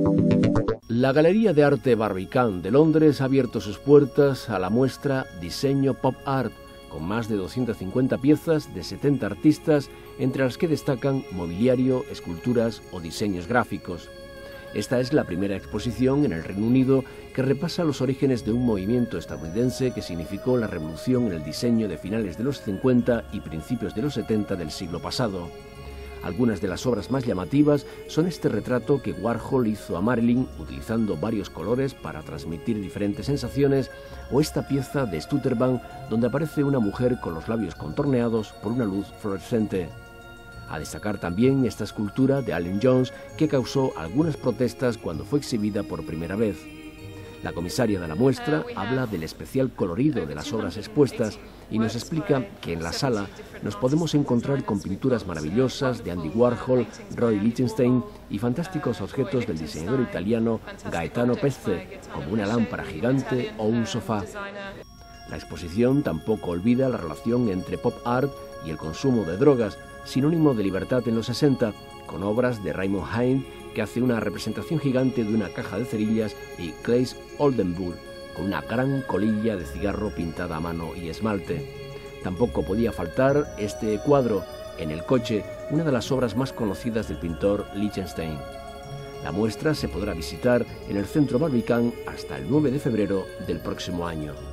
La Galería de Arte Barbican de Londres ha abierto sus puertas a la muestra Diseño Pop Art, con más de 250 piezas de 70 artistas, entre las que destacan mobiliario, esculturas o diseños gráficos. Esta es la primera exposición en el Reino Unido que repasa los orígenes de un movimiento estadounidense que significó la revolución en el diseño de finales de los 50 y principios de los 70 del siglo pasado. Algunas de las obras más llamativas son este retrato que Warhol hizo a Marilyn utilizando varios colores para transmitir diferentes sensaciones, o esta pieza de Stutterman donde aparece una mujer con los labios contorneados por una luz fluorescente. A destacar también esta escultura de Allen Jones, que causó algunas protestas cuando fue exhibida por primera vez. La comisaria de la muestra habla del especial colorido de las obras expuestas y nos explica que en la sala nos podemos encontrar con pinturas maravillosas de Andy Warhol, Roy Lichtenstein y fantásticos objetos del diseñador italiano Gaetano Pezze, como una lámpara gigante o un sofá. La exposición tampoco olvida la relación entre pop art y el consumo de drogas, sinónimo de libertad en los 60, con obras de Raymond Hein, que hace una representación gigante de una caja de cerillas, y Claes Oldenburg, con una gran colilla de cigarro pintada a mano y esmalte. Tampoco podía faltar este cuadro, En el coche, una de las obras más conocidas del pintor Lichtenstein. La muestra se podrá visitar en el Centro Barbican hasta el 9 de febrero del próximo año.